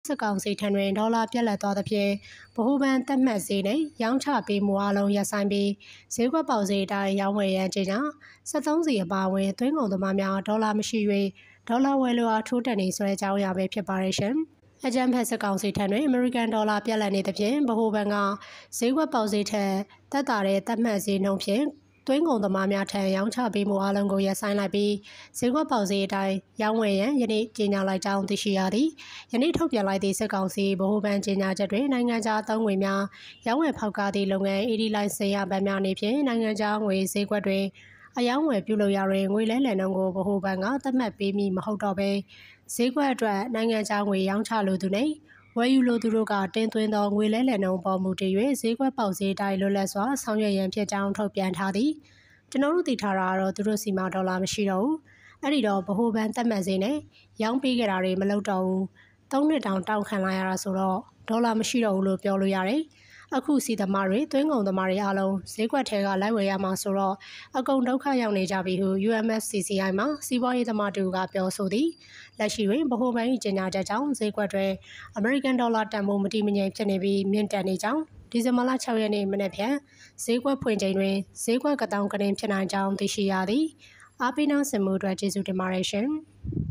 စစ်ကောင်စီထံတွင်ဒေါ်လာပြက်လက်သွားသဖြင့်ဗဟိုဘဏ်သတ်မှတ်ဈေးနှင့်ရောင်းချပေးမှုအလုံးရပ်ဆိုင်းပြီးဈေးကွက်ပေါက်ဈေးအတိုင်းရောင်းဝယ်ရန်ကြေညာ73စီအပါအဝင်သွင်းကုန်သမားများဒေါ်လာမရှိ၍ဒေါ်လာဝယ်လိုအားထိုးတက်နေဆိုတဲ့အကြောင်းအရာပဲဖြစ်ပါရရှင်။အကြမ်းဖက်စစ်ကောင်စီထံတွင်အမေရိကန်ဒေါ်လာပြက်လက်နေသဖြင့်ဗဟိုဘဏ်ကဈေးကွက်ပေါက်ဈေးထက်သက်သာတဲ့သတ်မှတ်ဈေးနှုန်းဖြင့်သွင်းကုန်သမားများထံရောင်းချပေးမှုအလုံးကိုရပ်ဆိုင်းလိုက်ပြီးဈေးကွက်ပေါက်ဈေးအတိုင်းရောင်းဝယ်ရန်ယနေ့ကြေညာလိုက်ကြောင်းသိရှိရသည်။ယနေ့ထုတ်ပြန်လိုက်သည့်စစ်ကောင်စီဗဟိုဘဏ်ကြေညာချက်တွင်နိုင်ငံခြားအသုံးငွေများရောင်းဝယ်ဖောက်ကားသည့်လုပ်ငန်း AD လိုင်စင်ရဘဏ်များအနေဖြင့်နိုင်ငံခြားငွေဈေးကွက်တွင်အယောင်းဝယ်ပြုလုပ်ရာတွင်ငွေလဲလှယ်နှုန်းကိုဗဟိုဘဏ်ကသတ်မှတ်ပေးမည်မဟုတ်တော့ဘဲဈေးကွက်အတွက်နိုင်ငံခြားငွေရောင်းချလိုသူနှင့်ဝယ်ယူလိုသူတို့ကတင်သွင်းသောငွေလဲလှယ်နှုန်းပေါ်မူတည်၍ဈေးကွက်ပေါက်ဈေးတိုင်းလွတ်လပ်စွာဆောင်ရွက်ရန်ဖြစ်ကြောင်းထုတ်ပြန်ထားသည်ကျွန်တော်တို့သိထားတာကတော့သူတို့စီမှာဒေါ်လာမရှိတော့ဘူးအဲ့ဒီတော့ဗဟိုဘဏ်သတ်မှတ်ဈေးနဲ့ရောင်းပေးကြတာတွေမလုပ်တော့ဘူး3နှစ်တောင်တောင်းခံလာရတာဆိုတော့ဒေါ်လာမရှိတော့ဘူးလို့ပြောလို့ရတယ်အခုစီသမားတွေသွင်းကုန်သမားတွေအားလုံးဈေးကွက်ထဲကလိုက်ဝယ်ရမှာဆိုတော့အကုန်ဒုက္ခရောက်နေကြပြီဟု UMFCCI မှာစီးပွားရေးသမားတူကပြောဆိုသည်လက်ရှိတွင်ဗဟိုဘဏ်၏ကြေညာချက်ကြောင့်ဈေးကွက်တွင်အမေရိကန်ဒေါ်လာတန်ဖိုးမတည်မငြိမ်ဖြစ်နေပြီးမြင့်တက်နေကြောင်းဒီဇင်ဘာလ6ရက်နေ့မနေ့ဖြန်ဈေးကွက်ဖွင့်ချိန်တွင်ဈေးကွက်ကတောင်းကရင်ဖြစ်နိုင်ကြောင်းသိရှိရသည်အားပေးနှောင်းစင်မှုအတွက်ကျေးဇူးတင်ပါတယ်ရှင်